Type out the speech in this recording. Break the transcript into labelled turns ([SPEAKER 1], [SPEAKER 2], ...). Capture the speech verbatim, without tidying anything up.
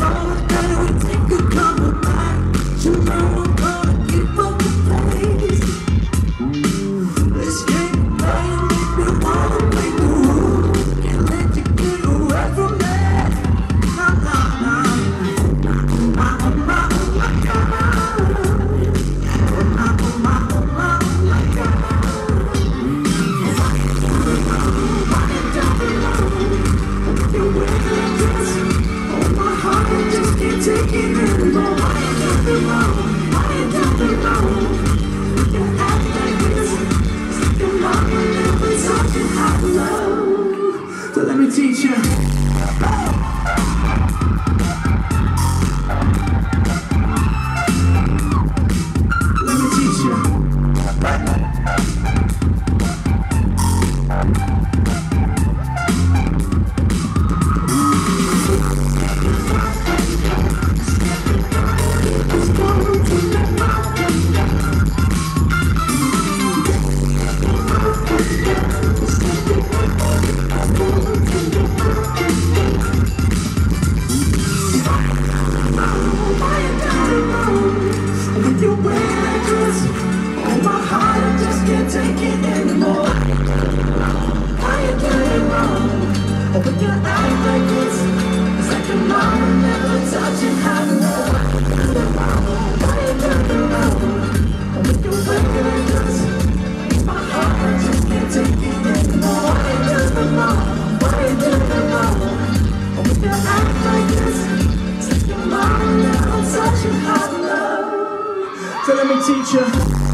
[SPEAKER 1] So let me teach you. Let me teach you. You wear that dress, oh my heart, I just can't take it anymore. Why you doing wrong? Oh, but you act like this. It's like your mama never taught you how to know. Why you doing wrong? Oh, but you wear that dress, oh my heart, I just can't take it anymore. Why you doing wrong? Why you doing wrong? Oh, but you act like this. It's like your mama never taught you how to know. So let me teach you.